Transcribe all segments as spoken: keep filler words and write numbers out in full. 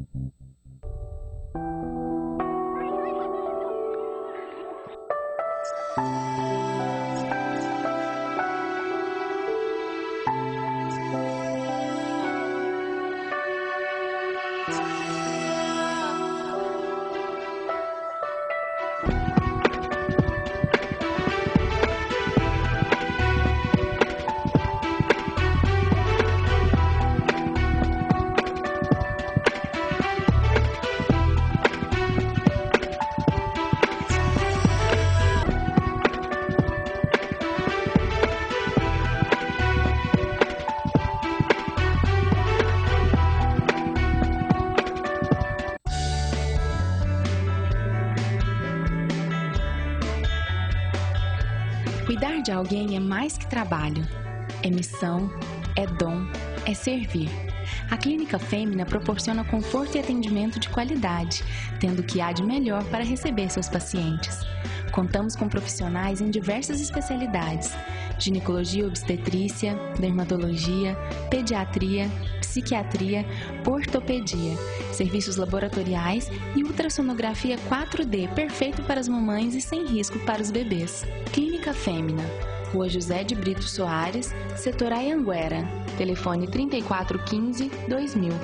Cuidar de alguém é mais que trabalho. É missão, é dom, é servir. A Clínica Fêmina proporciona conforto e atendimento de qualidade, tendo o que há de melhor para receber seus pacientes. Contamos com profissionais em diversas especialidades: ginecologia e obstetrícia, dermatologia, pediatria, psiquiatria, ortopedia, serviços laboratoriais e ultrassonografia quatro D, perfeito para as mamães e sem risco para os bebês. Clínica Fêmina, Rua José de Brito Soares, Setor Anhanguera, telefone trinta e quatro quinze, dois mil.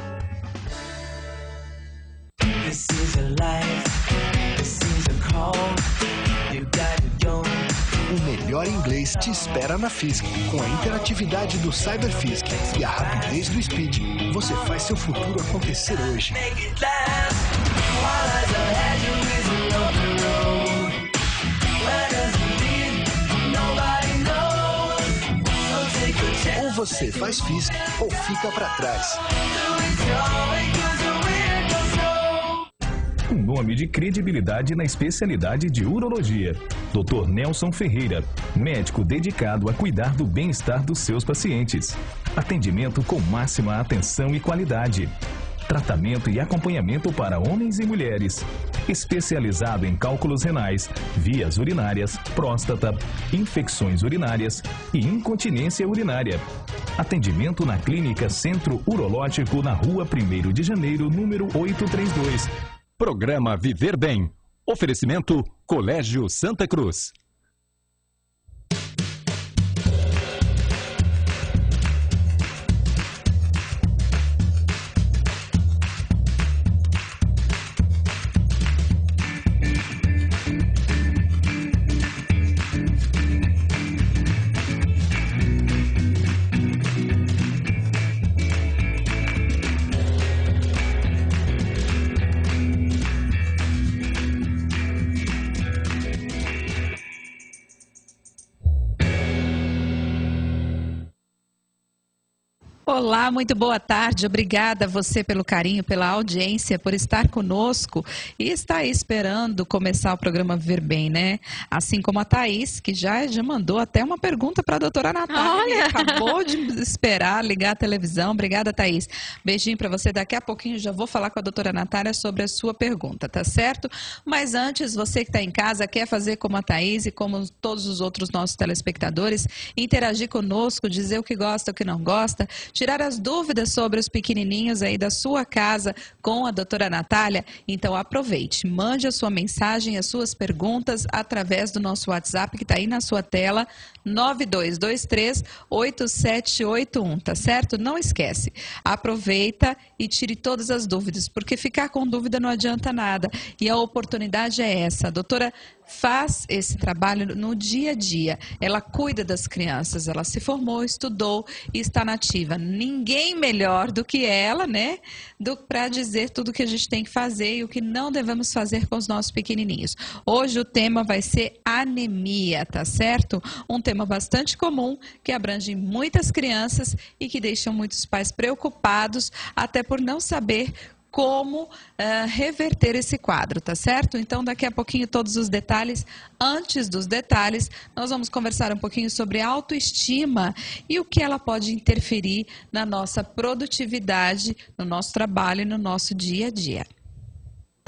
This is a life, this is a call, you gotta go. O melhor inglês te espera na Fisk. Com a interatividade do CyberFisk e a rapidez do Speed, você faz seu futuro acontecer hoje. Ou você faz Fisk ou fica para trás. Um nome de credibilidade na especialidade de urologia. doutor Nelson Ferreira, médico dedicado a cuidar do bem-estar dos seus pacientes. Atendimento com máxima atenção e qualidade. Tratamento e acompanhamento para homens e mulheres. Especializado em cálculos renais, vias urinárias, próstata, infecções urinárias e incontinência urinária. Atendimento na Clínica Centro Urológico na Rua primeiro de Janeiro, número oitocentos e trinta e dois. Programa Viver Bem. Oferecimento Colégio Santa Cruz. Olá, muito boa tarde. Obrigada a você pelo carinho, pela audiência, por estar conosco e estar esperando começar o programa Viver Bem, né? Assim como a Thaís, que já, já mandou até uma pergunta para a doutora Natália. Olha. Acabou de esperar ligar a televisão. Obrigada, Thaís. Beijinho para você. Daqui a pouquinho já vou falar com a doutora Natália sobre a sua pergunta, tá certo? Mas antes, você que está em casa, quer fazer como a Thaís e como todos os outros nossos telespectadores, interagir conosco, dizer o que gosta, o que não gosta, tirar as dúvidas sobre os pequenininhos aí da sua casa com a doutora Natália, então aproveite, mande a sua mensagem, as suas perguntas através do nosso WhatsApp que está aí na sua tela, nove dois dois três, oito sete oito um, tá certo? Não esquece, aproveita e tire todas as dúvidas, porque ficar com dúvida não adianta nada e a oportunidade é essa. A doutora faz esse trabalho no dia a dia, ela cuida das crianças, ela se formou, estudou e está nativa. Ninguém melhor do que ela, né, para dizer tudo o que a gente tem que fazer e o que não devemos fazer com os nossos pequenininhos. Hoje o tema vai ser anemia, tá certo? Um tema bastante comum que abrange muitas crianças e que deixam muitos pais preocupados, até por não saber como uh, reverter esse quadro, tá certo? Então, daqui a pouquinho, todos os detalhes. Antes dos detalhes, nós vamos conversar um pouquinho sobre autoestima e o que ela pode interferir na nossa produtividade, no nosso trabalho e no nosso dia a dia.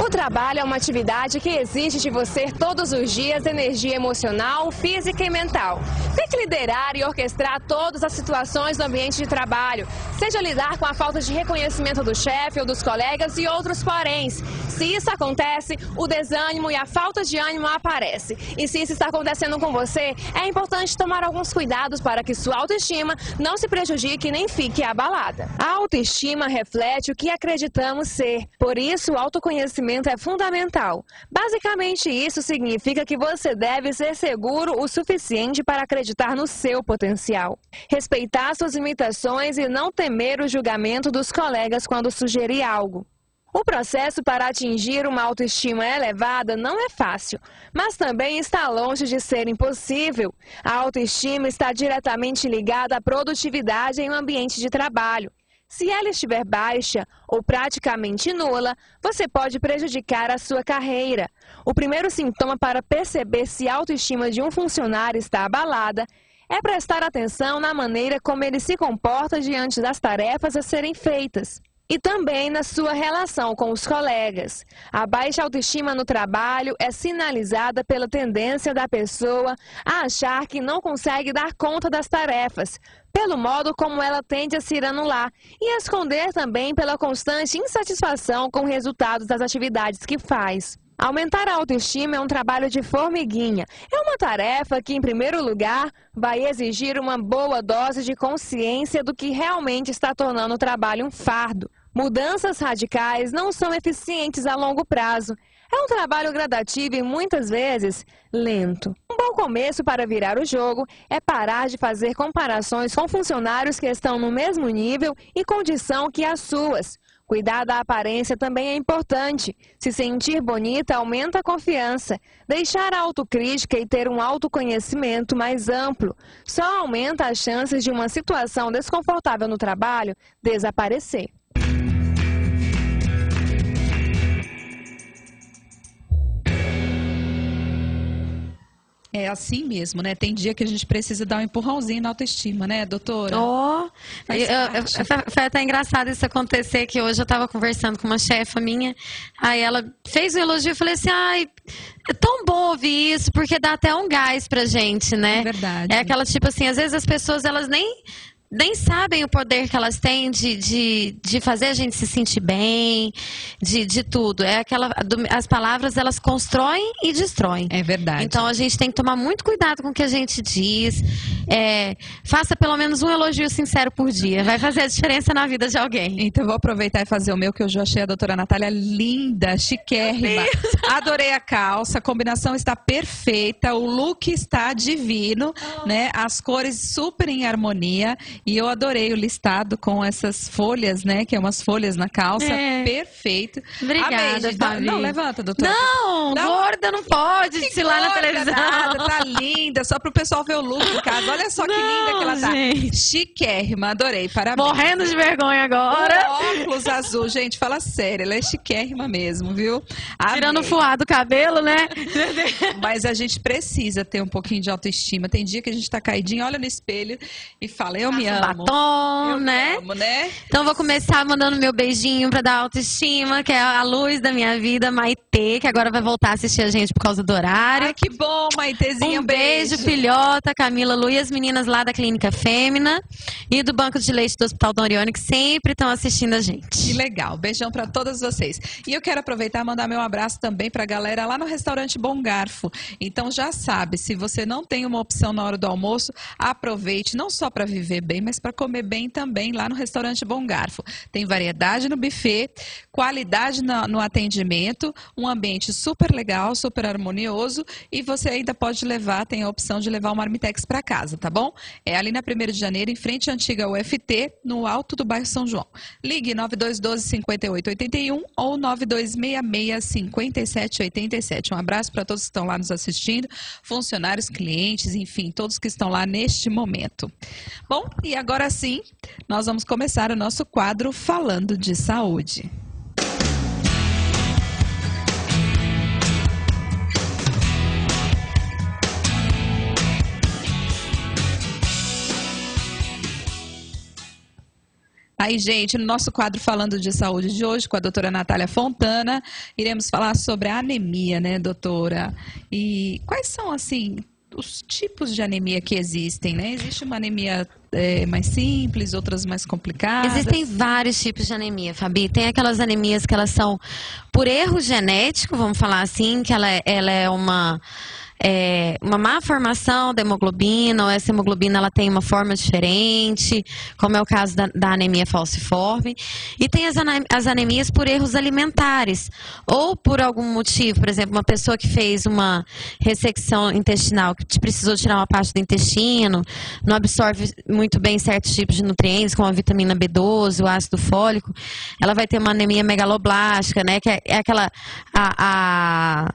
O trabalho é uma atividade que exige de você todos os dias energia emocional, física e mental. Tem que liderar e orquestrar todas as situações do ambiente de trabalho, seja lidar com a falta de reconhecimento do chefe ou dos colegas e outros poréns. Se isso acontece, o desânimo e a falta de ânimo aparece. E se isso está acontecendo com você, é importante tomar alguns cuidados para que sua autoestima não se prejudique nem fique abalada. A autoestima reflete o que acreditamos ser, por isso o autoconhecimento é fundamental. Basicamente, isso significa que você deve ser seguro o suficiente para acreditar no seu potencial, respeitar suas limitações e não temer o julgamento dos colegas quando sugerir algo. O processo para atingir uma autoestima elevada não é fácil, mas também está longe de ser impossível. A autoestima está diretamente ligada à produtividade em um ambiente de trabalho. Se ela estiver baixa ou praticamente nula, você pode prejudicar a sua carreira. O primeiro sintoma para perceber se a autoestima de um funcionário está abalada é prestar atenção na maneira como ele se comporta diante das tarefas a serem feitas. E também na sua relação com os colegas. A baixa autoestima no trabalho é sinalizada pela tendência da pessoa a achar que não consegue dar conta das tarefas, pelo modo como ela tende a se anular, e a esconder também pela constante insatisfação com os resultados das atividades que faz. Aumentar a autoestima é um trabalho de formiguinha. É uma tarefa que, em primeiro lugar, vai exigir uma boa dose de consciência do que realmente está tornando o trabalho um fardo. Mudanças radicais não são eficientes a longo prazo. É um trabalho gradativo e, muitas vezes, lento. Um bom começo para virar o jogo é parar de fazer comparações com funcionários que estão no mesmo nível e condição que as suas. Cuidar da aparência também é importante. Se sentir bonita aumenta a confiança. Deixar a autocrítica e ter um autoconhecimento mais amplo só aumenta as chances de uma situação desconfortável no trabalho desaparecer. É assim mesmo, né? Tem dia que a gente precisa dar um empurrãozinho na autoestima, né, doutora? Oh, eu, eu, foi até engraçado isso acontecer, que hoje eu estava conversando com uma chefa minha, aí ela fez um elogio e falei assim, ai, é tão bom ouvir isso, porque dá até um gás pra gente, né? É verdade. É aquela tipo assim, às vezes as pessoas, elas nem... nem sabem o poder que elas têm de, de, de fazer a gente se sentir bem, de, de tudo. É aquela, as palavras, elas constroem e destroem. É verdade. Então, a gente tem que tomar muito cuidado com o que a gente diz. É, faça pelo menos um elogio sincero por dia. Vai fazer a diferença na vida de alguém. Então, eu vou aproveitar e fazer o meu, que eu já achei a doutora Natália linda, chiquérrima. Adorei a calça, a combinação está perfeita, o look está divino, oh. né? As cores super em harmonia. E eu adorei o listado com essas folhas, né? Que é umas folhas na calça. É. Perfeito. Obrigada, Amei, Fabi. Não, levanta, doutora. Não, Dá gorda uma... não pode desfilar na televisão. Nada, tá linda. Só pro pessoal ver o look em casa. Olha só que não, linda que ela tá. Gente. Chiquérrima, adorei. Parabéns. Morrendo de vergonha agora. O óculos azul, gente, fala sério. Ela é chiquérrima mesmo, viu? Amei. Tirando o fuá do cabelo, né? Mas a gente precisa ter um pouquinho de autoestima. Tem dia que a gente tá caidinho, olha no espelho e fala, eu me amo. Batom, eu né? Me amo, né? Então vou começar mandando meu beijinho pra dar autoestima, que é a luz da minha vida, Maitê, que agora vai voltar a assistir a gente por causa do horário. Ai, que bom, Maitezinha. Um beijo, beijo, filhota, Camila, Lu e as meninas lá da Clínica Fêmina e do Banco de Leite do Hospital Dom Orione, que sempre estão assistindo a gente. Que legal. Beijão pra todas vocês. E eu quero aproveitar e mandar meu abraço também pra galera lá no restaurante Bom Garfo. Então já sabe, se você não tem uma opção na hora do almoço, aproveite não só pra viver bem, mas pra comer bem também lá no restaurante Bom Garfo. Tem variedade no buffet, qualidade no, no atendimento, um ambiente super legal, super harmonioso e você ainda pode levar, tem a opção de levar o Marmitex para casa, tá bom? É ali na primeiro de janeiro, em frente à antiga U F T, no alto do bairro São João. Ligue nove dois um dois, cinco oito oito um ou nove dois seis seis, cinco sete oito sete. Um abraço para todos que estão lá nos assistindo, funcionários, clientes, enfim, todos que estão lá neste momento. Bom, e agora sim, nós vamos começar o nosso quadro Falando de Saúde. Aí, gente, no nosso quadro Falando de Saúde de hoje, com a doutora Natália Fontana, iremos falar sobre a anemia, né, doutora? E quais são, assim, os tipos de anemia que existem, né? Existe uma anemia é, mais simples, outras mais complicadas? Existem vários tipos de anemia, Fabi. Tem aquelas anemias que elas são por erro genético, vamos falar assim, que ela é, ela é uma... É uma má formação da hemoglobina, ou essa hemoglobina ela tem uma forma diferente, como é o caso da, da anemia falciforme. E tem as, as anemias por erros alimentares, ou por algum motivo, por exemplo, uma pessoa que fez uma ressecção intestinal, que precisou tirar uma parte do intestino, não absorve muito bem certos tipos de nutrientes, como a vitamina B doze, o ácido fólico, ela vai ter uma anemia megaloblástica, né, que é, é aquela... a, a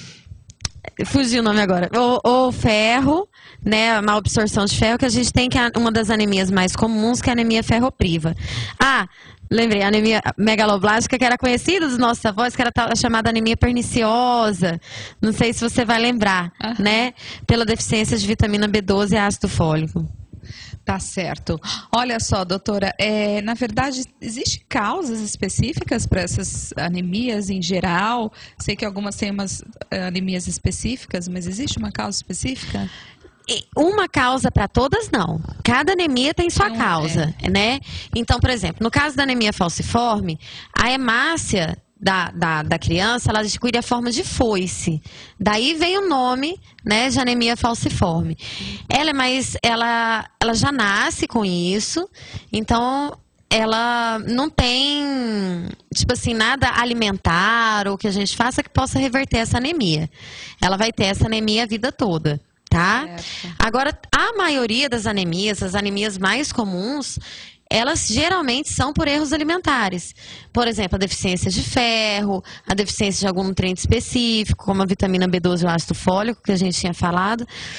fugiu o nome agora, ou, ou ferro, né, a má absorção de ferro, que a gente tem, que é uma das anemias mais comuns, que é a anemia ferropriva. Ah, lembrei, a anemia megaloblástica, que era conhecida dos nossos avós, que era a chamada anemia perniciosa, não sei se você vai lembrar, uhum. né, pela deficiência de vitamina B doze e ácido fólico. Tá certo. Olha só, doutora, é, na verdade, existem causas específicas para essas anemias em geral? Sei que algumas têm umas anemias específicas, mas existe uma causa específica? Uma causa para todas, não. Cada anemia tem sua não causa, é. né? Então, por exemplo, no caso da anemia falciforme, a hemácia Da, da, da criança, ela adquire a forma de foice. Daí vem o nome, né, de anemia falciforme. Ela é mais, ela, ela já nasce com isso, então ela não tem, tipo assim, nada alimentar ou que a gente faça que possa reverter essa anemia. Ela vai ter essa anemia a vida toda, tá? Certo. Agora, a maioria das anemias, as anemias mais comuns, elas geralmente são por erros alimentares. Por exemplo, a deficiência de ferro, a deficiência de algum nutriente específico, como a vitamina B doze e o ácido fólico, que a gente tinha falado.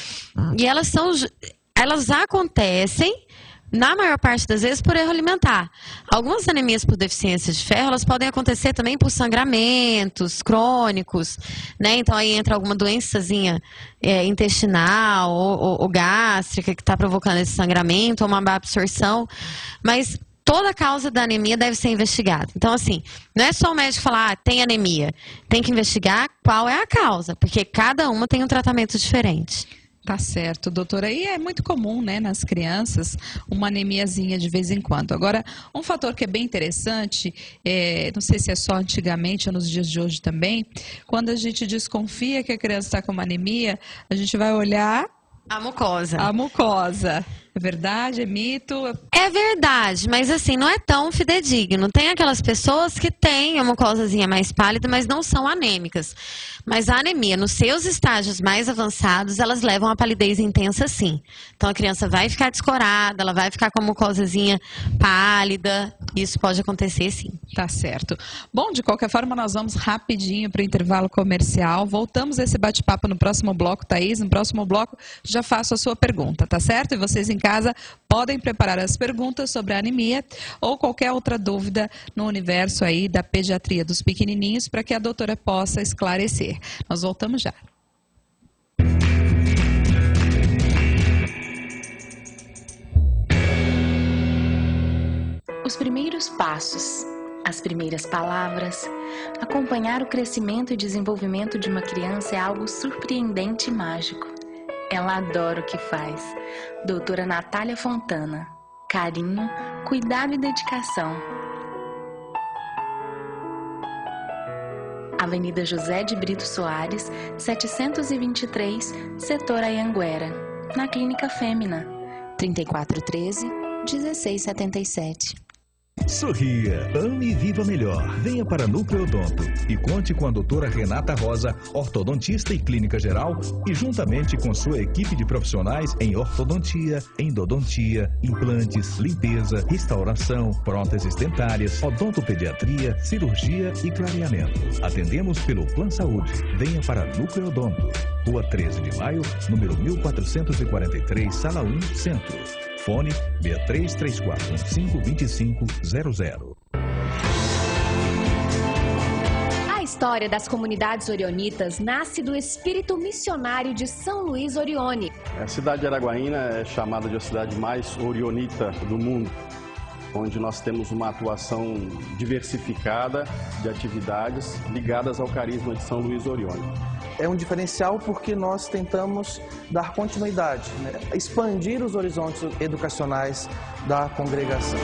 E elas são, elas acontecem, na maior parte das vezes, por erro alimentar. Algumas anemias por deficiência de ferro, elas podem acontecer também por sangramentos crônicos, né? Então, aí entra alguma doençazinha é, intestinal ou, ou, ou gástrica que está provocando esse sangramento, ou uma má absorção. Mas toda causa da anemia deve ser investigada. Então, assim, não é só o médico falar, ah, tem anemia. Tem que investigar qual é a causa, porque cada uma tem um tratamento diferente. Tá certo, doutora. E é muito comum, né, nas crianças, uma anemiazinha de vez em quando. Agora, um fator que é bem interessante, é, não sei se é só antigamente ou nos dias de hoje também, quando a gente desconfia que a criança está com uma anemia, a gente vai olhar... A mucosa. A mucosa. É verdade? É mito? É verdade, mas assim, não é tão fidedigno. Tem aquelas pessoas que têm a mucosazinha mais pálida, mas não são anêmicas. Mas a anemia, nos seus estágios mais avançados, elas levam a palidez intensa sim. Então a criança vai ficar descorada, ela vai ficar com a mucosazinha pálida. Isso pode acontecer sim. Tá certo. Bom, de qualquer forma, nós vamos rapidinho para o intervalo comercial. Voltamos a esse bate-papo no próximo bloco, Thaís. No próximo bloco, já faço a sua pergunta, tá certo? E vocês em casa podem preparar as perguntas sobre a anemia ou qualquer outra dúvida no universo aí da pediatria dos pequenininhos para que a doutora possa esclarecer. Nós voltamos já. Os primeiros passos, as primeiras palavras, acompanhar o crescimento e desenvolvimento de uma criança é algo surpreendente e mágico. Ela adora o que faz. Doutora Natália Fontana. Carinho, cuidado e dedicação. Avenida José de Brito Soares, setecentos e vinte e três, Setor Anhanguera. Na Clínica Fêmina. trinta e quatro treze, dezesseis setenta e sete. Sorria, ame e viva melhor. Venha para Nucleodonto e conte com a doutora Renata Rosa, ortodontista e clínica geral, e juntamente com sua equipe de profissionais em ortodontia, endodontia, implantes, limpeza, restauração, próteses dentárias, odontopediatria, cirurgia e clareamento. Atendemos pelo Plan Saúde. Venha para Nucleodonto. Rua treze de maio, número mil quatrocentos e quarenta e três, Sala um, Centro. Fone seis três três quatro um cinco dois cinco zero zero. A história das comunidades orionitas nasce do espírito missionário de São Luís Orione. A cidade de Araguaína é chamada de a cidade mais orionita do mundo. onde nós temos uma atuação diversificada de atividades ligadas ao carisma de São Luís Orione. É um diferencial porque nós tentamos dar continuidade, né? Expandir os horizontes educacionais da congregação.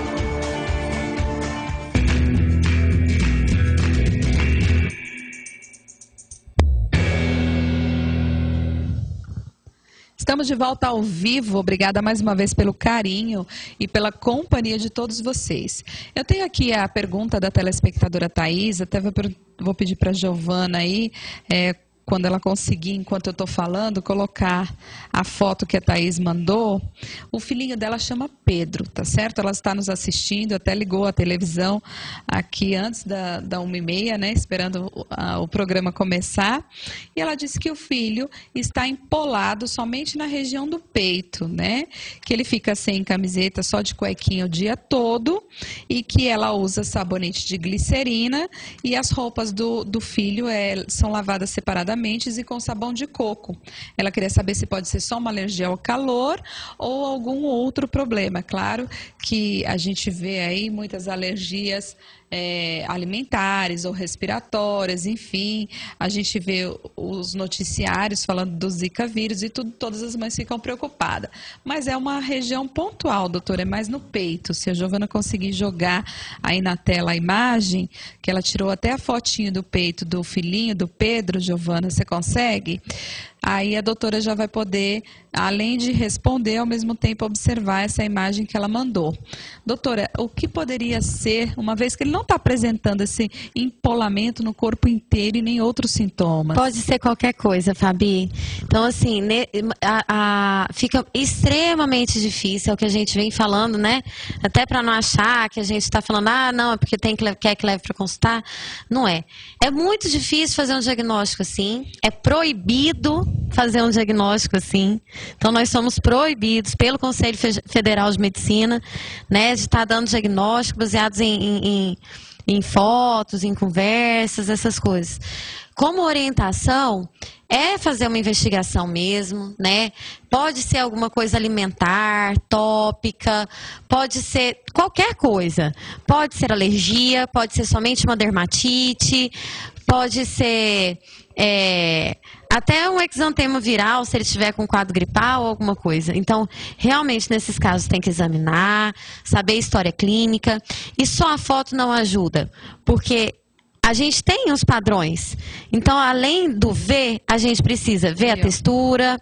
Estamos de volta ao vivo. Obrigada mais uma vez pelo carinho e pela companhia de todos vocês. Eu tenho aqui a pergunta da telespectadora Thaís, até vou, vou pedir para a Giovana aí, é, quando ela conseguir, enquanto eu estou falando, colocar a foto que a Thaís mandou. O filhinho dela chama Pedro, tá certo? Ela está nos assistindo, até ligou a televisão aqui antes da, da uma e meia, né? Esperando o, a, o programa começar. E ela disse que o filho está empolado somente na região do peito, né? Que ele fica sem camiseta, só de cuequinha o dia todo, e que ela usa sabonete de glicerina e as roupas do, do filho é, são lavadas separadamente e com sabão de coco. Ela queria saber se pode ser só uma alergia ao calor ou algum outro problema. Claro que a gente vê aí muitas alergias é, alimentares ou respiratórias, enfim, a gente vê os noticiários falando do Zika vírus e tudo, todas as mães ficam preocupadas. Mas é uma região pontual, doutora, é mais no peito. Se a Giovana conseguir jogar aí na tela a imagem, que ela tirou até a fotinho do peito do filhinho, do Pedro, Giovana, você consegue? Aí a doutora já vai poder, além de responder, ao mesmo tempo observar essa imagem que ela mandou. Doutora, o que poderia ser, uma vez que ele não está apresentando esse empolamento no corpo inteiro e nem outros sintomas? Pode ser qualquer coisa, Fabi. Então, assim, ne, a, a, fica extremamente difícil, é o que a gente vem falando, né? Até para não achar que a gente está falando, ah, não, é porque tem que, quer que leve para consultar. Não é. É muito difícil fazer um diagnóstico assim, é proibido fazer um diagnóstico assim. Então, nós somos proibidos pelo Conselho Federal de Medicina, né, de estar dando diagnóstico baseados em, em, em, em fotos, em conversas, essas coisas. Como orientação, é fazer uma investigação mesmo, né? Pode ser alguma coisa alimentar, tópica, pode ser qualquer coisa. Pode ser alergia, pode ser somente uma dermatite, pode ser é, até um exantema viral, se ele estiver com quadro gripal ou alguma coisa. Então, realmente, nesses casos, tem que examinar, saber a história clínica. E só a foto não ajuda, porque a gente tem os padrões. Então, além do ver, a gente precisa ver a textura,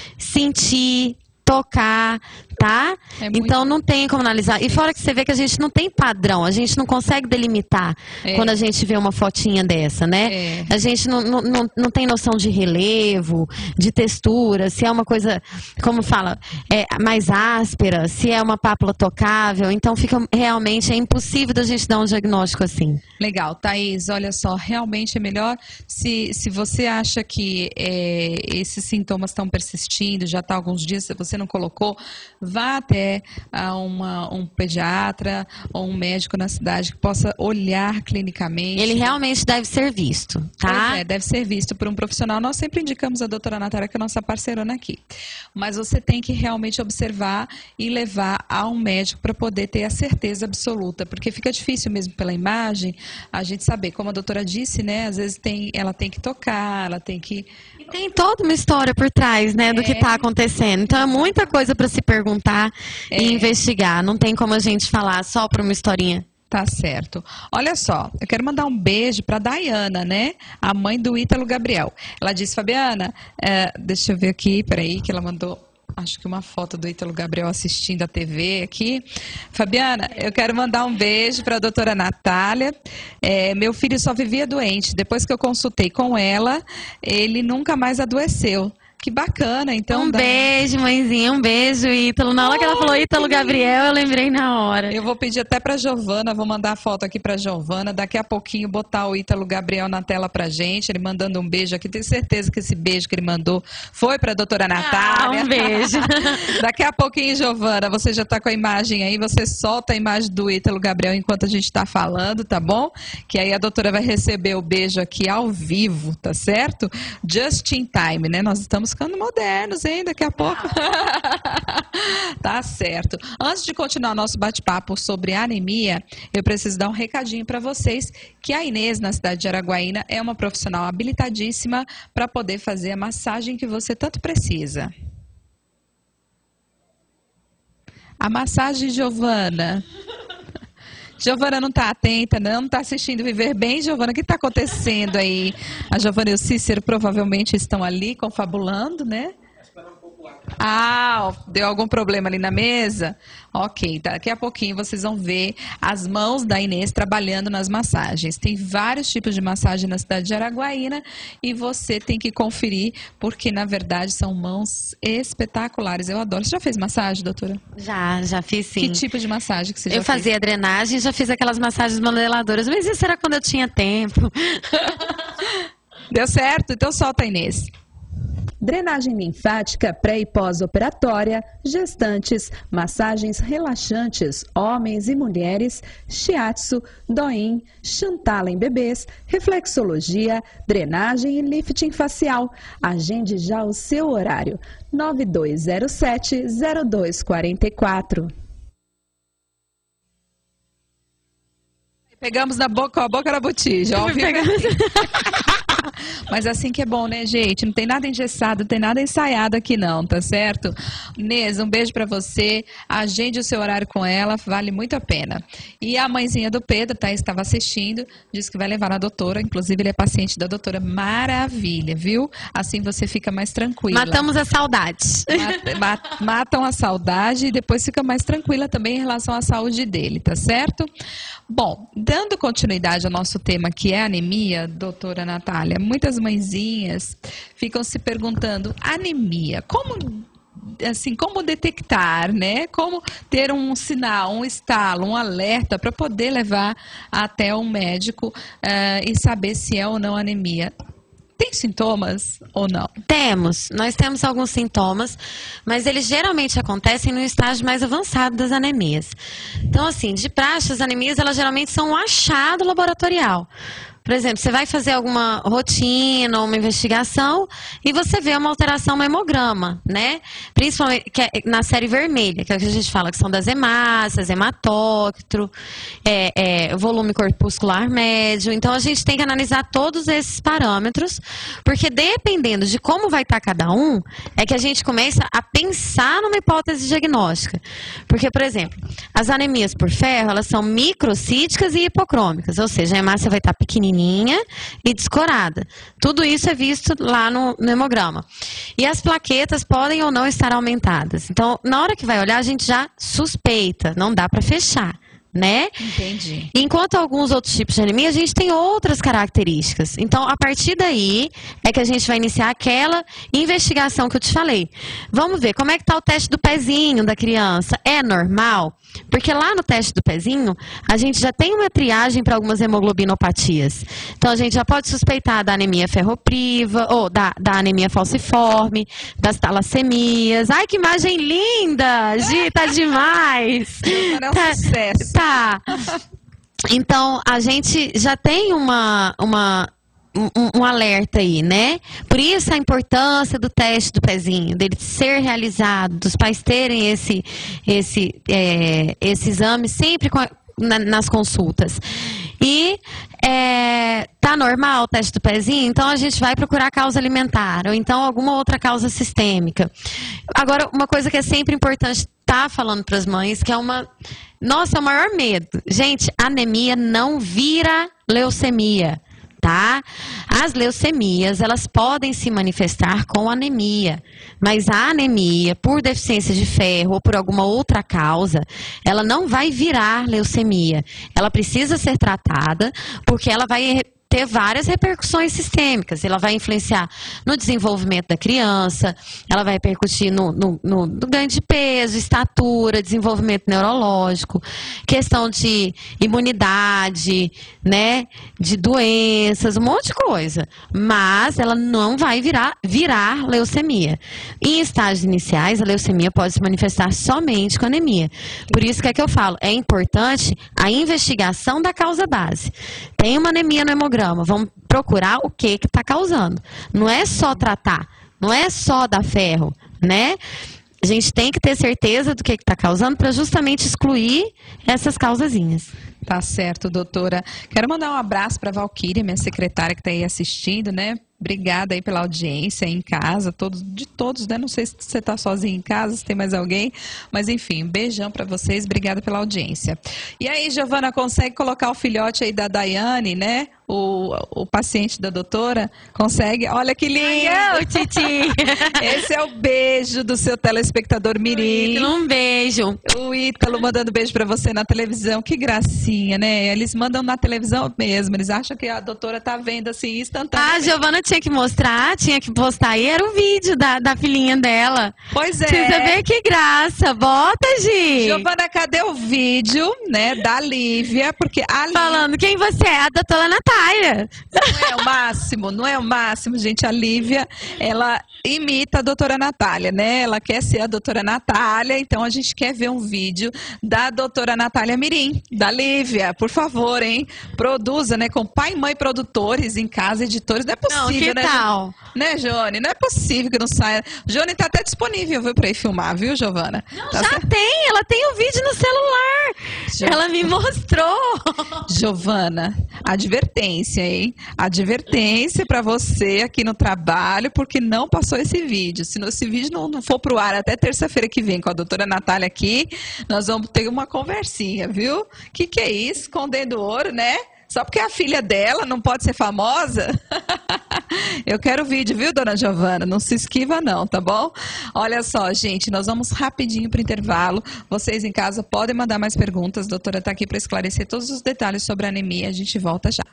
sentir, tocar, tá? É muito... Então, não tem como analisar. E fora que você vê que a gente não tem padrão, a gente não consegue delimitar é. quando a gente vê uma fotinha dessa, né? É. A gente não, não, não, não tem noção de relevo, de textura, se é uma coisa, como fala, é, mais áspera, se é uma pápula tocável. Então, fica realmente, é impossível da gente dar um diagnóstico assim. Legal, Thaís, olha só, realmente é melhor, se, se você acha que é, esses sintomas estão persistindo, já está há alguns dias, se você não colocou, vá até a uma, um pediatra ou um médico na cidade que possa olhar clinicamente. Ele realmente deve ser visto, tá? Pois é, deve ser visto por um profissional. Nós sempre indicamos a doutora Natália, que é a nossa parceirona aqui. Mas você tem que realmente observar e levar a um médico para poder ter a certeza absoluta, porque fica difícil mesmo pela imagem a gente saber. Como a doutora disse, né? Às vezes tem, ela tem que tocar, ela tem que... E tem toda uma história por trás, né, do é. que está acontecendo. Então é muita coisa para se perguntar é. e investigar. Não tem como a gente falar só por uma historinha. Tá certo. Olha só, eu quero mandar um beijo para Dayana, né? A mãe do Ítalo Gabriel. Ela disse, Fabiana, é, deixa eu ver aqui, peraí, que ela mandou, acho que uma foto do Ítalo Gabriel assistindo a T V aqui. Fabiana, eu quero mandar um beijo para a doutora Natália. É, meu filho só vivia doente. Depois que eu consultei com ela, ele nunca mais adoeceu. Que bacana, então. Um dá... beijo, mãezinha, um beijo, Ítalo. Na hora oh, que ela falou Ítalo Gabriel, eu lembrei na hora. Eu vou pedir até pra Giovana, vou mandar a foto aqui pra Giovana, daqui a pouquinho botar o Ítalo Gabriel na tela pra gente, ele mandando um beijo aqui. Tenho certeza que esse beijo que ele mandou foi pra doutora Natália. Ah, um beijo. Daqui a pouquinho, Giovana, você já tá com a imagem aí, você solta a imagem do Ítalo Gabriel enquanto a gente tá falando, tá bom? Que aí a doutora vai receber o beijo aqui ao vivo, tá certo? Just in time, né? Nós estamos ficando modernos, hein? Daqui a pouco. Tá certo. Antes de continuar nosso bate-papo sobre anemia, eu preciso dar um recadinho para vocês que a Inês, na cidade de Araguaína, é uma profissional habilitadíssima para poder fazer a massagem que você tanto precisa. A massagem, Giovana. Giovana não está atenta, não, não está assistindo Viver Bem. Giovana, o que está acontecendo aí? A Giovana e o Cícero provavelmente estão ali confabulando, né? Ah, deu algum problema ali na mesa? Ok, daqui a pouquinho vocês vão ver as mãos da Inês trabalhando nas massagens. Tem vários tipos de massagem na cidade de Araguaína e você tem que conferir, porque na verdade são mãos espetaculares. Eu adoro. Você já fez massagem, doutora? Já, já fiz sim. Que tipo de massagem que você já eu fez? Eu fazia drenagem, já fiz aquelas massagens modeladoras, mas isso era quando eu tinha tempo. Deu certo? Então solta, Inês. Drenagem linfática pré e pós-operatória, gestantes, massagens relaxantes, homens e mulheres, shiatsu, doin, chantala em bebês, reflexologia, drenagem e lifting facial. Agende já o seu horário. nove dois zero sete, zero dois quatro quatro. Pegamos na boca, com a boca na botija. Ó, mas assim que é bom, né, gente? Não tem nada engessado, não tem nada ensaiado aqui não, tá certo? Inês, um beijo pra você. Agende o seu horário com ela, vale muito a pena. E a mãezinha do Pedro, tá, estava assistindo, disse que vai levar na doutora. Inclusive, ele é paciente da doutora. Maravilha, viu? Assim você fica mais tranquila. Matamos a saudade. Mat, mat, matam a saudade e depois fica mais tranquila também em relação à saúde dele, tá certo? Bom, dando continuidade ao nosso tema, que é anemia, doutora Natália, muitas mãezinhas ficam se perguntando, anemia, como, assim, como detectar, né? Como ter um sinal, um estalo, um alerta para poder levar até um médico uh, e saber se é ou não anemia. Tem sintomas ou não? Temos, nós temos alguns sintomas, mas eles geralmente acontecem no estágio mais avançado das anemias. Então, assim, de praxe, as anemias, elas geralmente são um achado laboratorial. Por exemplo, você vai fazer alguma rotina ou uma investigação e você vê uma alteração no hemograma, né? Principalmente que é na série vermelha, que é o que a gente fala, que são das hemácias, hematócrito, é, é, volume corpuscular médio. Então, a gente tem que analisar todos esses parâmetros, porque dependendo de como vai estar cada um, é que a gente começa a pensar numa hipótese diagnóstica. Porque, por exemplo, as anemias por ferro, elas são microcíticas e hipocrômicas, ou seja, a hemácia vai estar pequenininha e descorada. Tudo isso é visto lá no, no hemograma. E as plaquetas podem ou não estar aumentadas. Então, na hora que vai olhar, a gente já suspeita, não dá para fechar, né? Entendi. Enquanto alguns outros tipos de anemia, a gente tem outras características. Então, a partir daí, é que a gente vai iniciar aquela investigação que eu te falei. Vamos ver, como é que está o teste do pezinho da criança? É normal? Porque lá no teste do pezinho, a gente já tem uma triagem para algumas hemoglobinopatias. Então, a gente já pode suspeitar da anemia ferropriva, ou da, da anemia falciforme, das talassemias. Ai, que imagem linda! Gi, tá demais! É um tá, sucesso. Tá. Então, a gente já tem uma... uma Um, um alerta aí, né? Por isso a importância do teste do pezinho, dele ser realizado, dos pais terem esse, esse, é, esse exame sempre com a, na, nas consultas. E é, tá normal o teste do pezinho, então a gente vai procurar causa alimentar, ou então alguma outra causa sistêmica. Agora, uma coisa que é sempre importante estar falando para as mães, que é uma... Nossa, é o maior medo. Gente, anemia não vira leucemia. Tá? As leucemias, elas podem se manifestar com anemia, mas a anemia, por deficiência de ferro ou por alguma outra causa, ela não vai virar leucemia. Ela precisa ser tratada porque ela vai ter várias repercussões sistêmicas. Ela vai influenciar no desenvolvimento da criança, ela vai repercutir no, no, no, no ganho de peso, estatura, desenvolvimento neurológico, questão de imunidade, né, de doenças, um monte de coisa. Mas ela não vai virar, virar leucemia. Em estágios iniciais, a leucemia pode se manifestar somente com anemia. Por isso que é que eu falo, é importante a investigação da causa base. Tem uma anemia no hemograma, vamos procurar o que que está causando. Não é só tratar, Não é só dar ferro, né? A gente tem que ter certeza do que está causando para justamente excluir essas causazinhas. Tá certo, doutora. Quero mandar um abraço para a Valquíria, minha secretária que está aí assistindo, né? Obrigada aí pela audiência em casa, todos, de todos, né? Não sei se você está sozinho em casa, se tem mais alguém, mas enfim, um beijão para vocês, obrigada pela audiência. E aí, Giovana, consegue colocar o filhote aí da Daiane, né? O, o paciente da doutora, consegue? Olha que lindo! Ai, Titi! Esse é o beijo do seu telespectador mirim. Ítalo, um beijo. O Ítalo mandando beijo para você na televisão, que gracinha, né? Eles mandam na televisão mesmo, eles acham que a doutora tá vendo assim instantaneamente. Ah, Giovana tinha que mostrar, tinha que postar aí, era o vídeo da, da filhinha dela. Pois é. Precisa ver que graça, bota, Gi! Giovana, cadê o vídeo, né, da Lívia? Porque a Lívia... Falando quem você é, a doutora Natália. Não é o máximo, não é o máximo, gente. A Lívia, ela imita a doutora Natália, né? Ela quer ser a doutora Natália, então a gente quer ver um vídeo da doutora Natália Mirim, da Lívia, por favor, hein? Produza, né? Com pai, mãe, produtores em casa, editores. Não é possível, não, que né? tal? Né, Joane? Não é possível que não saia. Joane tá até disponível, viu, pra ir filmar, viu, Giovana? Não, tá já certo? tem, ela tem o vídeo no celular. Jo... Ela me mostrou. Giovana, advertência, hein? Advertência pra você aqui no trabalho, porque não passou esse vídeo. Se esse vídeo não, não for pro ar até terça-feira que vem com a doutora Natália aqui, nós vamos ter uma conversinha, viu? Que que é isso? Escondendo ouro, né? Só porque a filha dela não pode ser famosa? Eu quero o vídeo, viu, dona Giovana? Não se esquiva não, tá bom? Olha só, gente, nós vamos rapidinho para o intervalo. Vocês em casa podem mandar mais perguntas. A doutora está aqui para esclarecer todos os detalhes sobre a anemia. A gente volta já.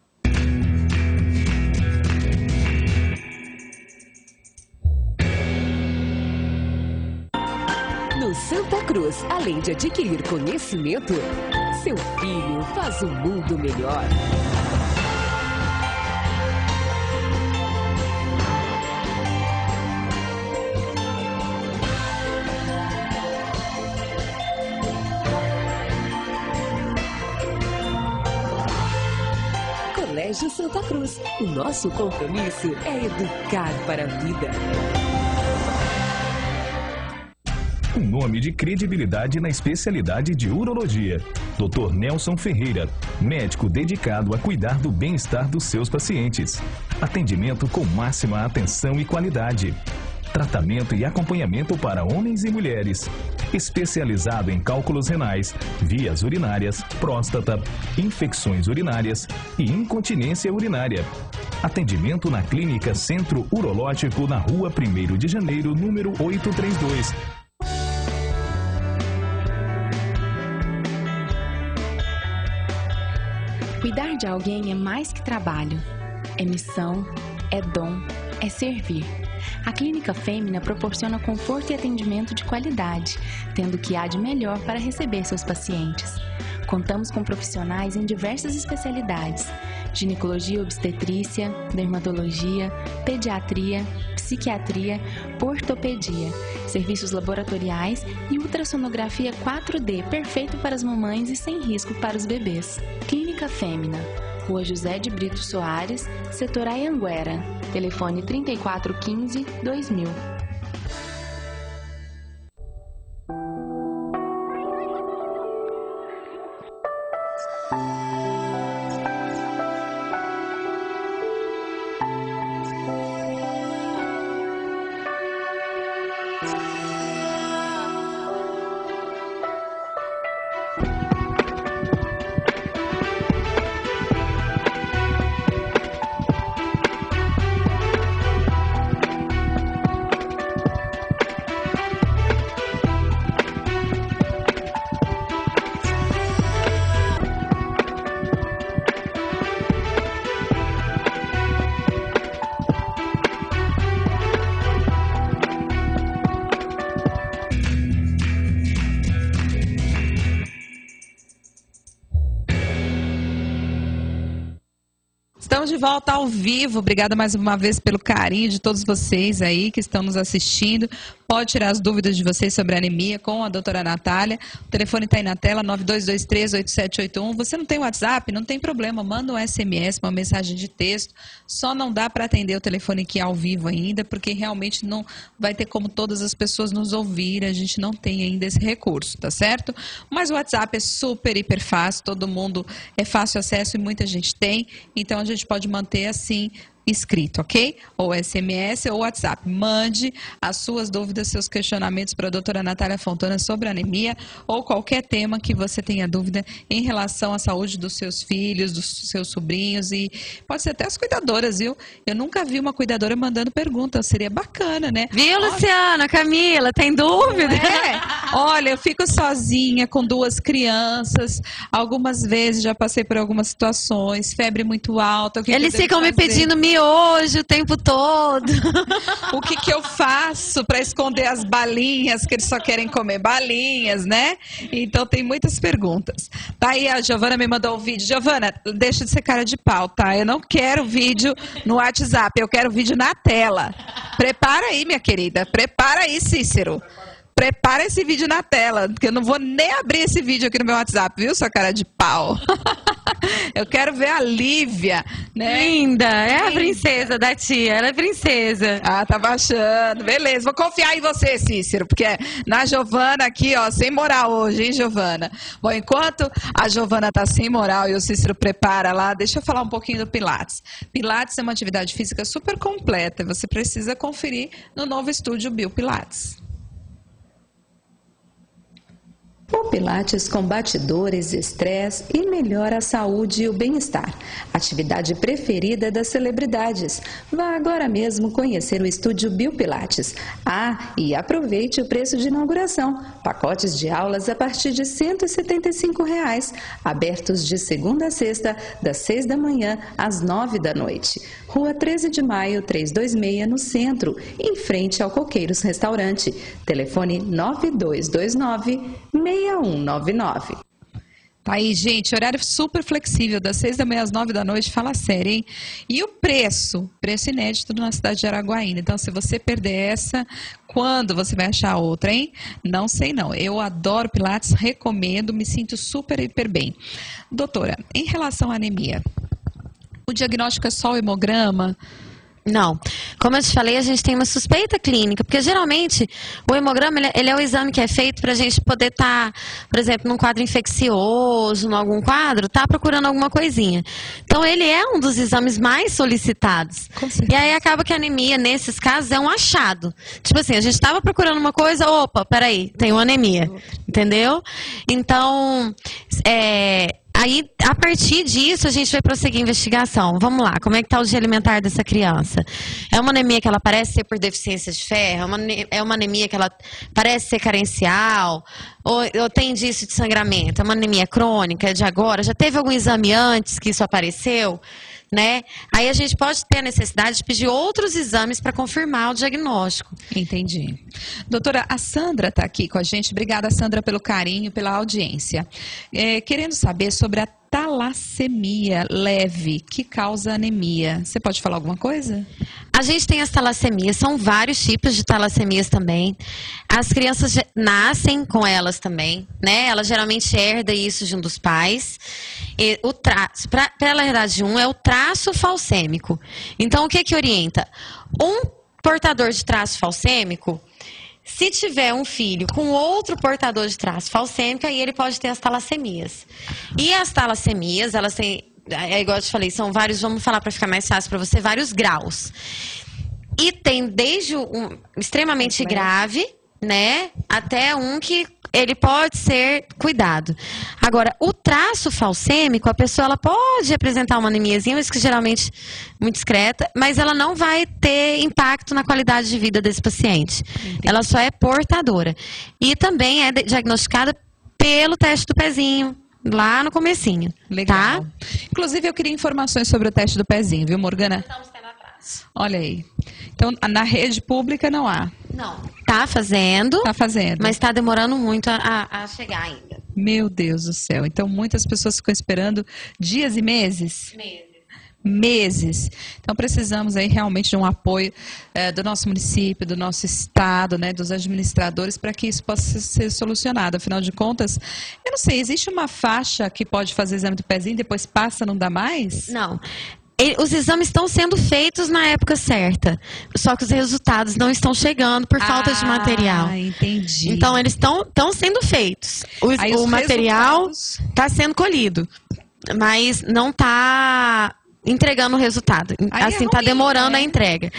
No Santa Cruz, além de adquirir conhecimento, seu filho faz um mundo melhor. Colégio Santa Cruz, o nosso compromisso é educar para a vida. Um nome de credibilidade na especialidade de urologia. doutor Nelson Ferreira, médico dedicado a cuidar do bem-estar dos seus pacientes. Atendimento com máxima atenção e qualidade. Tratamento e acompanhamento para homens e mulheres. Especializado em cálculos renais, vias urinárias, próstata, infecções urinárias e incontinência urinária. Atendimento na Clínica Centro Urológico na Rua primeiro de Janeiro, número oitocentos e trinta e dois. Cuidar de alguém é mais que trabalho. É missão, é dom, é servir. A Clínica Fêmina proporciona conforto e atendimento de qualidade, tendo o que há de melhor para receber seus pacientes. Contamos com profissionais em diversas especialidades: ginecologia e obstetrícia, dermatologia, pediatria, psiquiatria, ortopedia, serviços laboratoriais e ultrassonografia quatro D, perfeito para as mamães e sem risco para os bebês. Clínica Fêmina, Rua José de Brito Soares, setor Anhanguera, telefone trinta e quatro quinze, dois mil. Estamos de volta ao vivo. Obrigada mais uma vez pelo carinho de todos vocês aí que estão nos assistindo. pode tirar as dúvidas de vocês sobre anemia com a doutora Natália. O telefone está aí na tela, nove dois dois três, oito sete oito um. Você não tem WhatsApp? Não tem problema, manda um S M S, uma mensagem de texto. Só não dá para atender o telefone aqui ao vivo ainda, porque realmente não vai ter como todas as pessoas nos ouvir. A gente não tem ainda esse recurso, tá certo? Mas o WhatsApp é super, hiper fácil, todo mundo é fácil acesso e muita gente tem. Então a gente pode manter assim escrito, ok? Ou S M S ou WhatsApp. Mande as suas dúvidas, seus questionamentos para a doutora Natália Fontana sobre anemia ou qualquer tema que você tenha dúvida em relação à saúde dos seus filhos, dos seus sobrinhos e pode ser até as cuidadoras, viu? Eu nunca vi uma cuidadora mandando perguntas, seria bacana, né? Viu, Luciana, Camila, tem dúvida? É. Olha, eu fico sozinha com duas crianças, algumas vezes já passei por algumas situações, febre muito alta. O que Eles que eu ficam me fazer? pedindo miojo o tempo todo. O que que eu faço para esconder as balinhas, que eles só querem comer balinhas, né? Então tem muitas perguntas. Tá aí, a Giovana me mandou um vídeo. Giovana, deixa de ser cara de pau, tá? Eu não quero vídeo no WhatsApp, eu quero vídeo na tela. Prepara aí, minha querida. Prepara aí, Cícero. Prepara esse vídeo na tela, porque eu não vou nem abrir esse vídeo aqui no meu WhatsApp, viu, sua cara de pau? Eu quero ver a Lívia, né? Linda, é a princesa da tia, ela é princesa. Ah, tá baixando, beleza, vou confiar em você, Cícero, porque na Giovana aqui, ó, sem moral hoje, hein, Giovana? Bom, enquanto a Giovana tá sem moral e o Cícero prepara lá, deixa eu falar um pouquinho do Pilates. Pilates é uma atividade física super completa, você precisa conferir no novo estúdio Bio Pilates. O Pilates combate dores, estresse e melhora a saúde e o bem-estar. Atividade preferida das celebridades. Vá agora mesmo conhecer o estúdio Bio Pilates. Ah, e aproveite o preço de inauguração. Pacotes de aulas a partir de cento e setenta e cinco reais. Abertos de segunda a sexta, das seis da manhã às nove da noite. Rua treze de maio, trezentos e vinte e seis, no centro, em frente ao Coqueiros Restaurante. Telefone nove dois dois nove, seis um nove nove. Tá aí, gente, horário super flexível, das seis da manhã às nove da noite, fala sério, hein? E o preço? Preço inédito na cidade de Araguaína. Então, se você perder essa, quando você vai achar outra, hein? Não sei não. Eu adoro Pilates, recomendo, me sinto super, hiper bem. Doutora, em relação à anemia, o diagnóstico é só o hemograma? Não. Como eu te falei, a gente tem uma suspeita clínica, porque geralmente o hemograma ele, ele é o exame que é feito para a gente poder estar, tá, por exemplo, num quadro infeccioso, em algum quadro, tá procurando alguma coisinha. Então ele é um dos exames mais solicitados. E aí acaba que a anemia, nesses casos, é um achado. Tipo assim, a gente estava procurando uma coisa, opa, peraí, tem uma anemia. Entendeu? Então, é... Aí, a partir disso, a gente vai prosseguir a investigação. Vamos lá, como é que está o dia alimentar dessa criança? É uma anemia que ela parece ser por deficiência de ferro? É uma, é uma anemia que ela parece ser carencial? Ou, ou tem indício de sangramento? É uma anemia crônica, é de agora? Já teve algum exame antes que isso apareceu? Né? Aí a gente pode ter a necessidade de pedir outros exames para confirmar o diagnóstico. Entendi. Doutora, a Sandra está aqui com a gente. Obrigada, Sandra, pelo carinho, pela audiência. É, querendo saber sobre a talassemia leve, que causa anemia. Você pode falar alguma coisa? A gente tem as talassemias, são vários tipos de talassemias também. As crianças nascem com elas também, né? Ela geralmente herda isso de um dos pais. E o traço, para ela herdar de um, é o traço falcêmico. Então, o que que orienta? Um portador de traço falcêmico, se tiver um filho com outro portador de traço falcêmico, aí ele pode ter as talassemias. E as talassemias, elas têm, é igual eu te falei, são vários, vamos falar para ficar mais fácil para você, vários graus. E tem desde um extremamente grave, né, até um que ele pode ser cuidado. Agora, o traço falcêmico, a pessoa ela pode apresentar uma anemiazinha, mas que geralmente muito discreta, mas ela não vai ter impacto na qualidade de vida desse paciente. Entendi. Ela só é portadora. E também é diagnosticada pelo teste do pezinho, lá no comecinho. Legal. Tá? Inclusive, eu queria informações sobre o teste do pezinho, viu, Morgana? Estamos tendo atrás. Olha aí. Então, na rede pública não há? Não. Tá fazendo. Tá fazendo. Mas tá demorando muito a, a chegar ainda. Meu Deus do céu. Então, muitas pessoas ficam esperando dias e meses? Meses. meses. Então precisamos aí realmente de um apoio eh, do nosso município, do nosso estado, né, dos administradores, para que isso possa ser solucionado. Afinal de contas, eu não sei, existe uma faixa que pode fazer exame do pezinho, depois passa, não dá mais? Não. Os exames estão sendo feitos na época certa, só que os resultados não estão chegando por falta ah, de material. Entendi. Então eles estão estão sendo feitos. O, Aí, o os material resultados... está sendo colhido, mas não está entregando o resultado. Aí assim, é está ruim, demorando né? a entrega.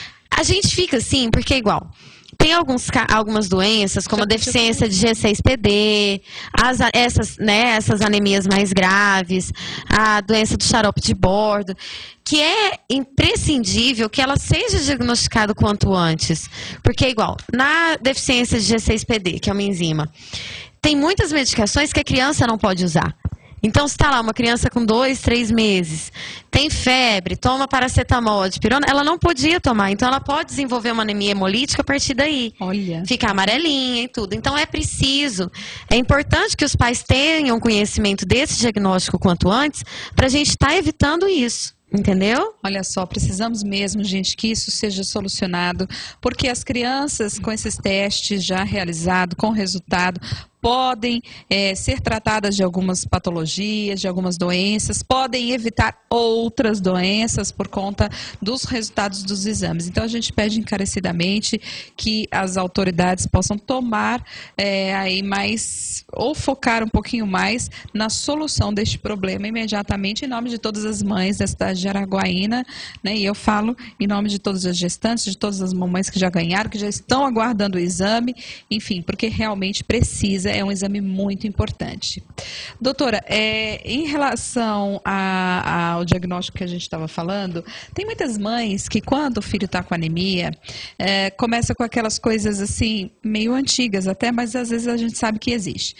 A gente fica assim, porque é igual. Tem alguns, algumas doenças, como a deficiência de G seis P D, as, essas, né, essas anemias mais graves, a doença do xarope de bordo, que é imprescindível que ela seja diagnosticada o quanto antes. Porque é igual, na deficiência de G seis P D, que é uma enzima, tem muitas medicações que a criança não pode usar. Então, se está lá uma criança com dois, três meses, tem febre, toma paracetamol, dipirona, ela não podia tomar. Então, ela pode desenvolver uma anemia hemolítica a partir daí. Olha. Ficar amarelinha e tudo. Então, é preciso, é importante que os pais tenham conhecimento desse diagnóstico quanto antes, para a gente estar evitando isso. Entendeu? Olha só, precisamos mesmo, gente, que isso seja solucionado, porque as crianças com esses testes já realizados, com resultado, podem é, ser tratadas de algumas patologias, de algumas doenças, podem evitar outras doenças por conta dos resultados dos exames. Então, a gente pede encarecidamente que as autoridades possam tomar é, aí mais, ou focar um pouquinho mais na solução deste problema imediatamente, em nome de todas as mães da cidade de Araguaína, né? E eu falo em nome de todas as gestantes, de todas as mamães que já ganharam, que já estão aguardando o exame, enfim, porque realmente precisa. É um exame muito importante. Doutora, é, em relação a, ao diagnóstico que a gente estava falando, tem muitas mães que quando o filho está com anemia, é, começa com aquelas coisas assim, meio antigas até, mas às vezes a gente sabe que existe.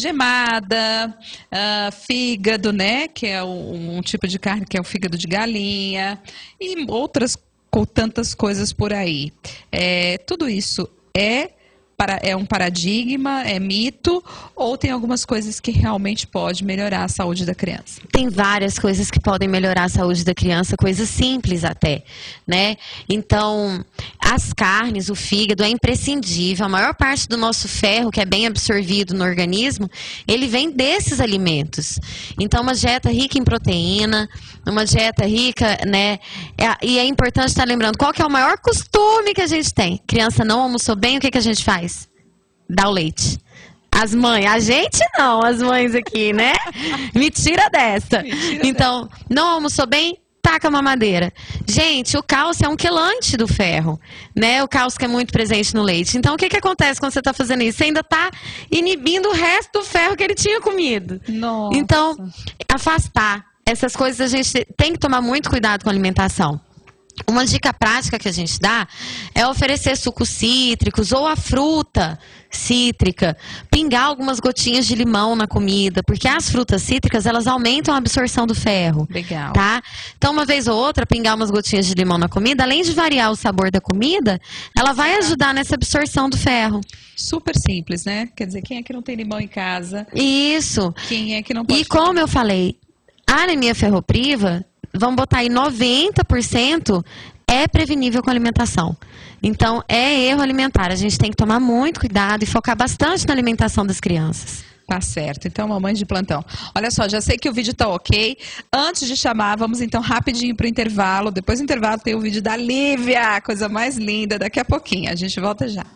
Gemada, uh, fígado, né, que é um, um tipo de carne que é o fígado de galinha, e outras com tantas coisas por aí. É, tudo isso é Para, é um paradigma, é mito, ou tem algumas coisas que realmente pode melhorar a saúde da criança? Tem várias coisas que podem melhorar a saúde da criança, coisas simples até, né? Então, as carnes, o fígado é imprescindível. A maior parte do nosso ferro, que é bem absorvido no organismo, ele vem desses alimentos. Então, uma dieta rica em proteína, uma dieta rica, né? É, e é importante estar lembrando, qual que é o maior costume que a gente tem? Criança não almoçou bem, o que, que a gente faz? Dá o leite. As mães, a gente não, as mães aqui, né? Me tira dessa. Me tira então, dessa. Não almoçou bem? Taca a mamadeira. Gente, o cálcio é um quelante do ferro, né? O cálcio que é muito presente no leite. Então, o que que acontece quando você está fazendo isso? Você ainda está inibindo o resto do ferro que ele tinha comido. Nossa. Então, afastar. Essas coisas a gente tem que tomar muito cuidado com a alimentação. Uma dica prática que a gente dá é oferecer sucos cítricos ou a fruta cítrica, pingar algumas gotinhas de limão na comida, porque as frutas cítricas, elas aumentam a absorção do ferro. Legal. Tá? Então, uma vez ou outra, pingar umas gotinhas de limão na comida, além de variar o sabor da comida, ela vai ajudar nessa absorção do ferro. Super simples, né? Quer dizer, quem é que não tem limão em casa? Isso. Quem é que não pode... E como eu falei, a anemia ferropriva, vamos botar aí noventa por cento é prevenível com alimentação. Então, é erro alimentar. A gente tem que tomar muito cuidado e focar bastante na alimentação das crianças. Tá certo. Então, mamães de plantão. Olha só, já sei que o vídeo tá ok. Antes de chamar, vamos então rapidinho pro intervalo. Depois do intervalo tem o vídeo da Lívia, coisa mais linda, daqui a pouquinho. A gente volta já.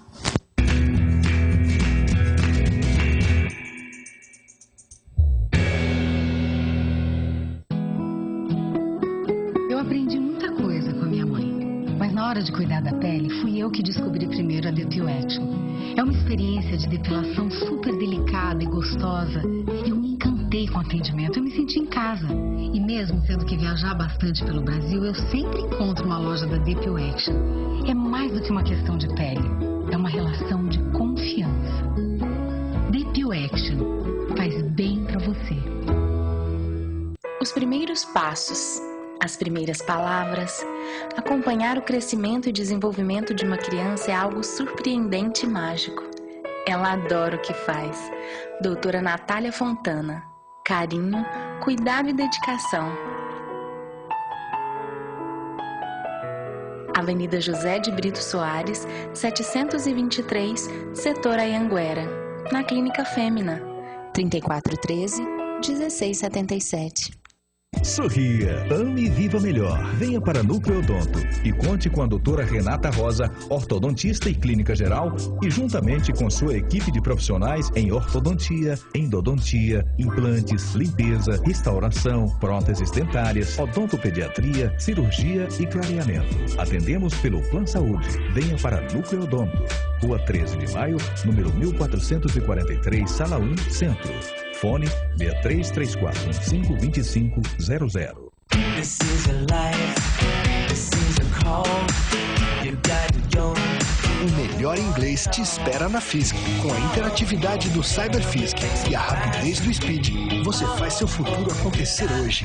Na hora de cuidar da pele, fui eu que descobri primeiro a Depil Action. É uma experiência de depilação super delicada e gostosa. Eu me encantei com o atendimento, eu me senti em casa. E mesmo tendo que viajar bastante pelo Brasil, eu sempre encontro uma loja da Depil Action. É mais do que uma questão de pele, é uma relação de confiança. Depil Action faz bem pra você. Os primeiros passos, as primeiras palavras, acompanhar o crescimento e desenvolvimento de uma criança é algo surpreendente e mágico. Ela adora o que faz. Doutora Natália Fontana. Carinho, cuidado e dedicação. Avenida José de Brito Soares, setecentos e vinte e três, Setor Anhanguera, na Clínica Fêmina, trinta e quatro treze, dezesseis setenta e sete. Sorria, ame e viva melhor. Venha para Núcleo Odonto e conte com a doutora Renata Rosa, ortodontista e clínica geral, e juntamente com sua equipe de profissionais em ortodontia, endodontia, implantes, limpeza, restauração, próteses dentárias, odontopediatria, cirurgia e clareamento. Atendemos pelo Plan Saúde. Venha para Núcleo Odonto, Rua treze de maio, número mil quatrocentos e quarenta e três, Sala um, Centro. Fone seis três três quatro um cinco, dois cinco zero zero. This is a life, this is a call. You got your... O melhor inglês te espera na Fisk. Com a interatividade do CyberFisk e a rapidez do Speed, você faz seu futuro acontecer hoje.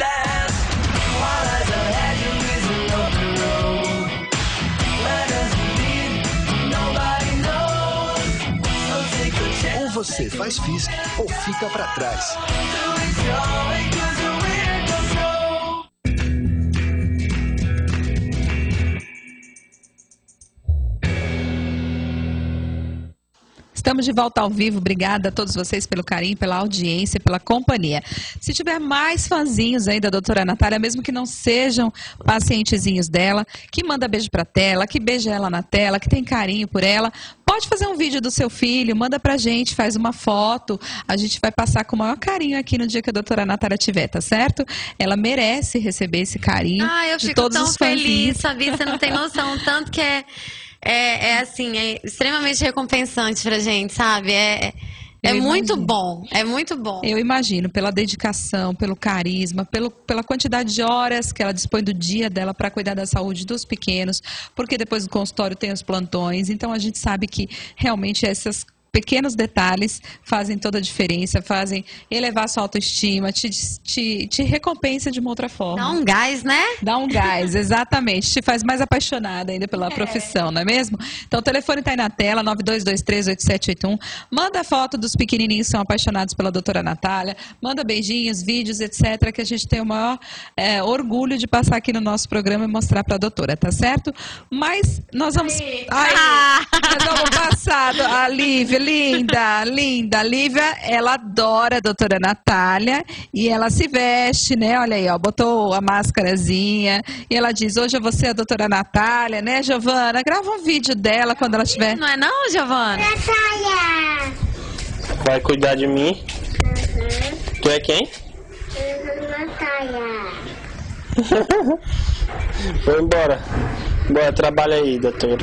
Ou você faz Fisk ou fica para trás. Estamos de volta ao vivo. Obrigada a todos vocês pelo carinho, pela audiência, pela companhia. Se tiver mais fãzinhos aí da doutora Natália, mesmo que não sejam pacientezinhos dela, que manda beijo pra tela, que beija ela na tela, que tem carinho por ela, pode fazer um vídeo do seu filho, manda pra gente, faz uma foto. A gente vai passar com o maior carinho aqui no dia que a doutora Natália tiver, tá certo? Ela merece receber esse carinho ah, eu de fico todos tão os fãzinhos. feliz, sabia? Você não tem noção, tanto que é... É, é assim, é extremamente recompensante pra gente, sabe? É, é muito bom, é muito bom. Eu imagino, pela dedicação, pelo carisma, pelo, pela quantidade de horas que ela dispõe do dia dela para cuidar da saúde dos pequenos, porque depois do consultório tem os plantões, então a gente sabe que realmente essas pequenos detalhes fazem toda a diferença, fazem elevar sua autoestima, te, te, te recompensa de uma outra forma. Dá um gás, né? Dá um gás, exatamente. Te faz mais apaixonada ainda pela é. profissão, não é mesmo? Então o telefone está aí na tela, nove dois dois três, oito sete oito um. Manda foto dos pequenininhos que são apaixonados pela doutora Natália. Manda beijinhos, vídeos, etcétera, que a gente tem o maior é, orgulho de passar aqui no nosso programa e mostrar para a doutora, tá certo? Mas nós vamos... Aí, ah. nós vamos passar a Lívia, linda, linda. A Lívia, ela adora a doutora Natália e ela se veste, né? Olha aí, ó, botou a máscarazinha e ela diz, hoje eu vou ser a doutora Natália, né, Giovana? Grava um vídeo dela quando ela estiver... Não é não, Giovana? Natália! Vai cuidar de mim? Uhum. Tu é quem? Natália. Vou embora. Bora, trabalha aí, doutora.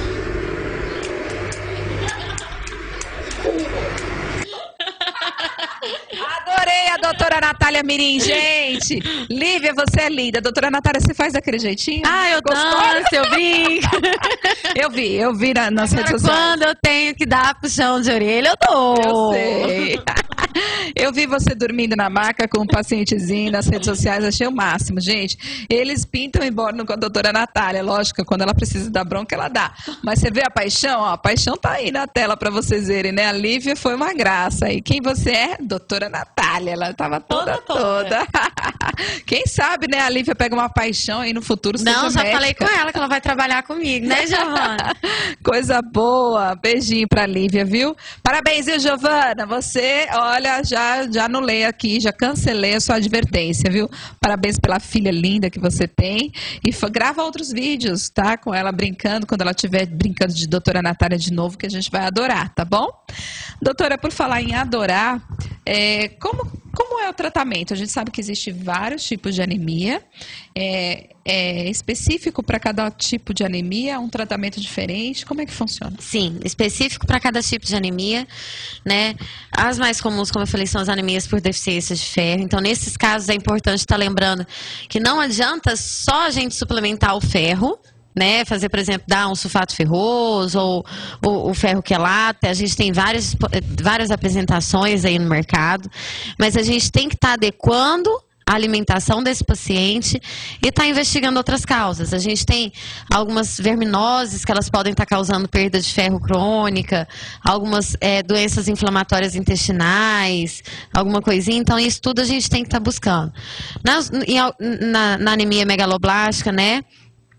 Adorei a doutora Natália Mirim, gente. Lívia, você é linda. Doutora Natália, você faz daquele jeitinho? Ah, eu danço, eu brinco. Eu vi, eu vi na, nas Agora, redes sociais. Quando eu tenho que dar puxão de orelha, eu dou. Eu sei. Eu vi você dormindo na maca com um pacientezinho nas redes sociais, achei o máximo, gente. Eles pintam e bordam com a doutora Natália, lógico, quando ela precisa dar bronca, ela dá. Mas você vê a paixão? Ó, a paixão tá aí na tela pra vocês verem, né? A Lívia foi uma graça. E quem você é? Doutora Natália, ela tava toda, toda. toda. Quem sabe, né? A Lívia pega uma paixão e no futuro seja Não, já médica. falei com ela que ela vai trabalhar comigo, né, Giovana? Coisa boa. Beijinho pra Lívia, viu? Parabéns, viu, Giovana? Você, olha, já, já anulei aqui, já cancelei a sua advertência, viu? Parabéns pela filha linda que você tem. E grava outros vídeos, tá? Com ela brincando, quando ela estiver brincando de doutora Natália de novo, que a gente vai adorar, tá bom? Doutora, por falar em adorar, é, como, como é o tratamento? A gente sabe que existe vários tipos de anemia. É, é específico para cada tipo de anemia? Um tratamento diferente? Como é que funciona? Sim, específico para cada tipo de anemia, né? As mais comuns, como eu falei, são as anemias por deficiência de ferro. Então, nesses casos, é importante estar lembrando que não adianta só a gente suplementar o ferro, né, fazer, por exemplo, dar um sulfato ferroso ou, ou o ferro quelate. A gente tem várias, várias apresentações aí no mercado, mas a gente tem que estar adequando a alimentação desse paciente e está investigando outras causas. A gente tem algumas verminoses que elas podem estar causando perda de ferro crônica, algumas é, doenças inflamatórias intestinais, alguma coisinha. Então, isso tudo a gente tem que estar buscando. Na, na, na anemia megaloblástica, né?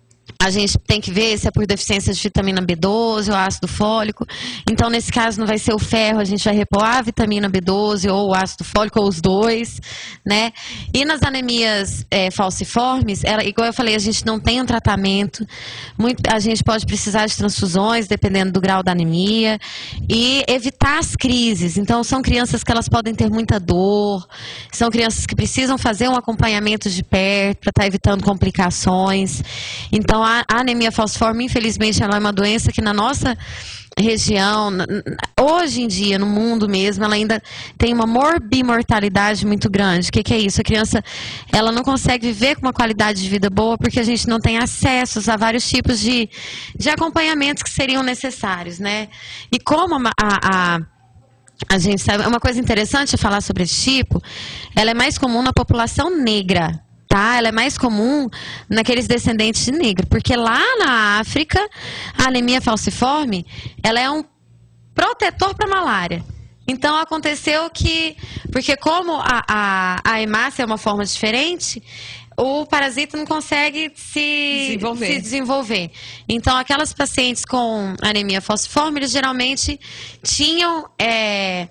a gente tem que ver se é por deficiência de vitamina B doze ou ácido fólico. Então, nesse caso, não vai ser o ferro, a gente vai repor a vitamina B doze ou o ácido fólico, ou os dois, né? E nas anemias é, falciformes, ela, igual eu falei, a gente não tem um tratamento, muito, a gente pode precisar de transfusões, dependendo do grau da anemia, e evitar as crises. Então, são crianças que elas podem ter muita dor, são crianças que precisam fazer um acompanhamento de perto para estar evitando complicações. Então, a, a anemia falciforme, infelizmente, ela é uma doença que na nossa região, hoje em dia, no mundo mesmo, ela ainda tem uma morbimortalidade muito grande. O que, que é isso? A criança, ela não consegue viver com uma qualidade de vida boa porque a gente não tem acessos a vários tipos de, de acompanhamentos que seriam necessários, né? E como a, a, a gente sabe, uma coisa interessante falar sobre esse tipo, ela é mais comum na população negra. Tá? Ela é mais comum naqueles descendentes de negro, porque lá na África, a anemia falciforme, ela é um protetor para malária. Então, aconteceu que, porque como a, a, a hemácia é uma forma diferente, o parasita não consegue se desenvolver. se desenvolver. Então, aquelas pacientes com anemia falciforme, eles geralmente tinham é,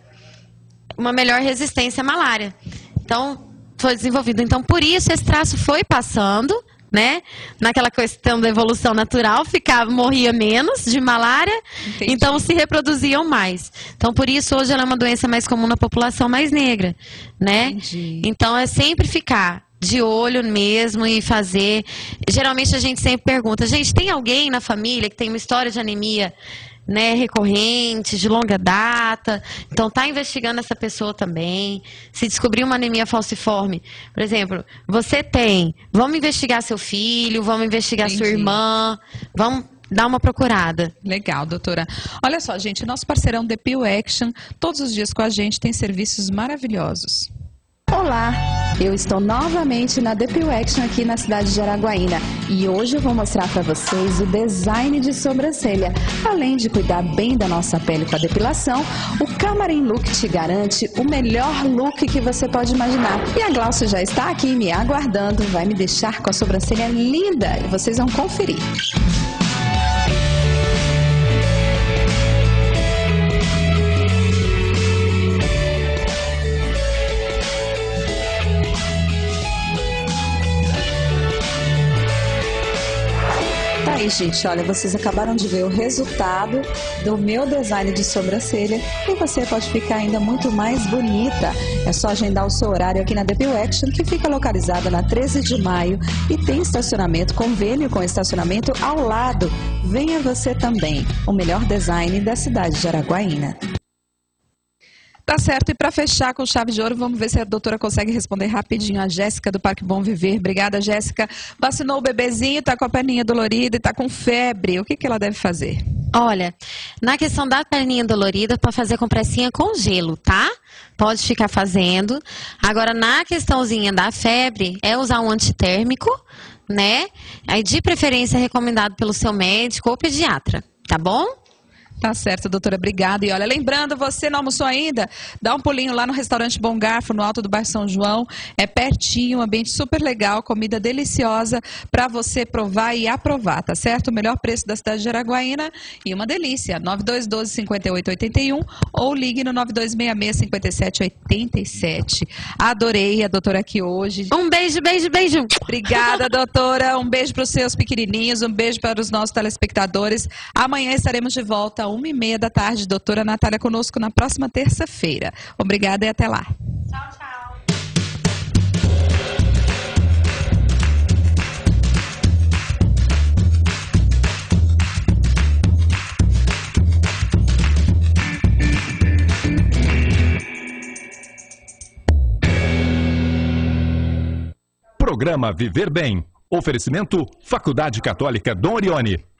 uma melhor resistência à malária. Então, foi desenvolvido. Então, por isso, esse traço foi passando, né? Naquela questão da evolução natural, ficava, morria menos de malária, Entendi. Então se reproduziam mais. Então, por isso, hoje ela é uma doença mais comum na população mais negra, né? Entendi. Então, é sempre ficar de olho mesmo e fazer... Geralmente, a gente sempre pergunta, gente, tem alguém na família que tem uma história de anemia, né, recorrente, de longa data? Então, tá investigando essa pessoa também. Se descobrir uma anemia falciforme, por exemplo, você tem, vamos investigar seu filho, vamos investigar Entendi. Sua irmã, vamos dar uma procurada. Legal, doutora. Olha só, gente, nosso parceirão The Pill Action, todos os dias com a gente, tem serviços maravilhosos. Olá, eu estou novamente na The Pill Action aqui na cidade de Araguaína e hoje eu vou mostrar para vocês o design de sobrancelha. Além de cuidar bem da nossa pele com a depilação, o Camarim Look te garante o melhor look que você pode imaginar. E a Glaucia já está aqui me aguardando, vai me deixar com a sobrancelha linda e vocês vão conferir. Aí, gente, olha, vocês acabaram de ver o resultado do meu design de sobrancelha e você pode ficar ainda muito mais bonita. É só agendar o seu horário aqui na The Pill Action, que fica localizada na treze de maio e tem estacionamento, convênio com estacionamento ao lado. Venha você também, o melhor design da cidade de Araguaína. Tá certo, e para fechar com chave de ouro, vamos ver se a doutora consegue responder rapidinho. A Jéssica do Parque Bom Viver. Obrigada, Jéssica. Vacinou o bebezinho, tá com a perninha dolorida e tá com febre. O que que ela deve fazer? Olha, na questão da perninha dolorida, para fazer compressinha com gelo, tá? Pode ficar fazendo. Agora, na questãozinha da febre, é usar um antitérmico, né? Aí, de preferência, recomendado pelo seu médico ou pediatra, tá bom? Tá certo, doutora, obrigada. E olha, lembrando, você não almoçou ainda? Dá um pulinho lá no restaurante Bom Garfo, no Alto do Bairro São João. É pertinho, um ambiente super legal, comida deliciosa para você provar e aprovar, tá certo? O melhor preço da cidade de Araguaína e uma delícia. nove dois um dois, cinco oito oito um ou ligue no nove dois seis seis, cinco sete oito sete. Adorei a doutora aqui hoje. Um beijo, beijo, beijo. Obrigada, doutora. Um beijo para os seus pequenininhos, um beijo para os nossos telespectadores. Amanhã estaremos de volta uma e meia da tarde, doutora Natália conosco na próxima terça-feira. Obrigada e até lá. Tchau, tchau. Programa Viver Bem. Oferecimento Faculdade Católica Dom Orione.